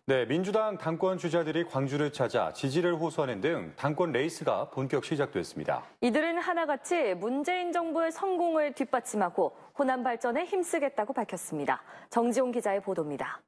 네, 민주당 당권 주자들이 광주를 찾아 지지를 호소하는 등 당권 레이스가 본격 시작됐습니다. 이들은 하나같이 문재인 정부의 성공을 뒷받침하고 호남 발전에 힘쓰겠다고 밝혔습니다. 정지용 기자의 보도입니다.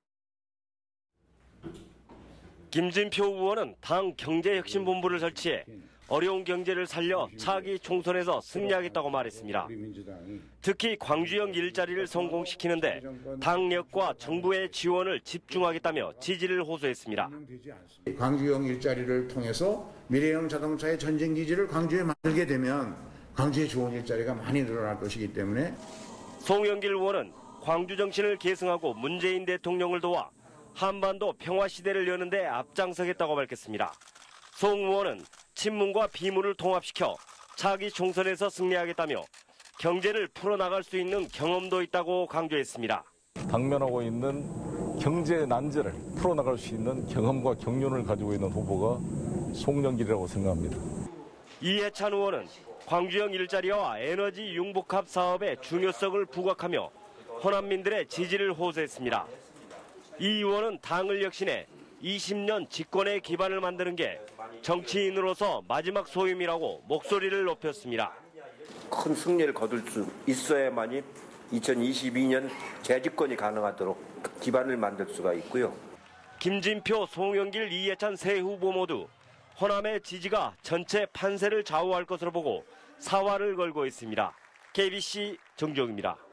김진표 의원은 당 경제혁신본부를 설치해 어려운 경제를 살려 차기 총선에서 승리하겠다고 말했습니다. 특히 광주형 일자리를 성공시키는데 당력과 정부의 지원을 집중하겠다며 지지를 호소했습니다. 광주형 일자리를 통해서 미래형 자동차의 전쟁기지를 광주에 만들게 되면 광주에 좋은 일자리가 많이 늘어날 것이기 때문에 송영길 의원은 광주 정신을 계승하고 문재인 대통령을 도와 한반도 평화시대를 여는 데 앞장서겠다고 밝혔습니다. 송 의원은 친문과 비문을 통합시켜 차기 총선에서 승리하겠다며 경제를 풀어나갈 수 있는 경험도 있다고 강조했습니다. 당면하고 있는 경제 난제를 풀어나갈 수 있는 경험과 경륜을 가지고 있는 후보가 송영길이라고 생각합니다. 이해찬 의원은 광주형 일자리와 에너지 융복합 사업의 중요성을 부각하며 호남민들의 지지를 호소했습니다. 이 의원은 당을 혁신해 20년 집권의 기반을 만드는 게 정치인으로서 마지막 소임이라고 목소리를 높였습니다. 큰 승리를 거둘 수 있어야만이 2022년 재집권이 가능하도록 기반을 만들 수가 있고요. 김진표, 송영길, 이해찬 세 후보 모두 호남의 지지가 전체 판세를 좌우할 것으로 보고 사활을 걸고 있습니다. KBC 정지용입니다.